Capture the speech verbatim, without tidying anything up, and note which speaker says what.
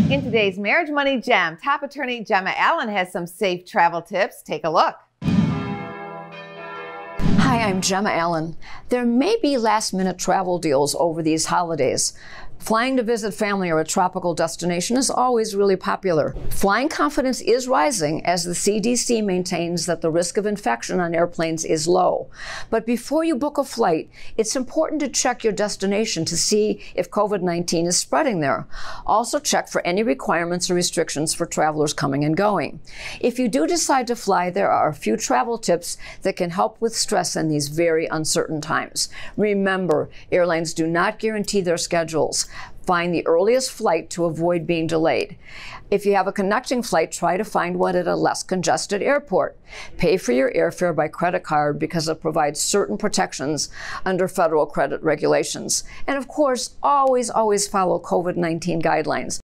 Speaker 1: In today's Marriage Money Gem, top attorney Gemma Allen has some safe travel tips. Take a look.
Speaker 2: Hi, I'm Gemma Allen. There may be last-minute travel deals over these holidays. Flying to visit family or a tropical destination is always really popular. Flying confidence is rising as the C D C maintains that the risk of infection on airplanes is low. But before you book a flight, it's important to check your destination to see if COVID nineteen is spreading there. Also check for any requirements or restrictions for travelers coming and going. If you do decide to fly, there are a few travel tips that can help with stress in these very uncertain times. Remember, airlines do not guarantee their schedules. Find the earliest flight to avoid being delayed. If you have a connecting flight, try to find one at a less congested airport. Pay for your airfare by credit card because it provides certain protections under federal credit regulations. And of course, always, always follow COVID nineteen guidelines.